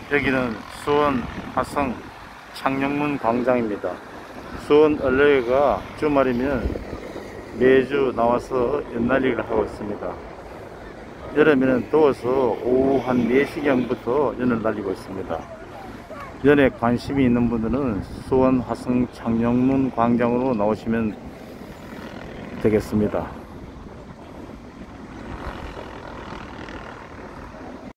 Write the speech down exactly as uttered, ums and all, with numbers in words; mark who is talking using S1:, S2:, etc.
S1: 여기는 수원 화성 창녕문 광장입니다. 수원 얼레가 주말이면 매주 나와서 연날리기를 하고 있습니다. 여름에는 더워서 오후 한 네 시경부터 연을 날리고 있습니다. 연에 관심이 있는 분들은 수원 화성 창녕문 광장으로 나오시면 되겠습니다.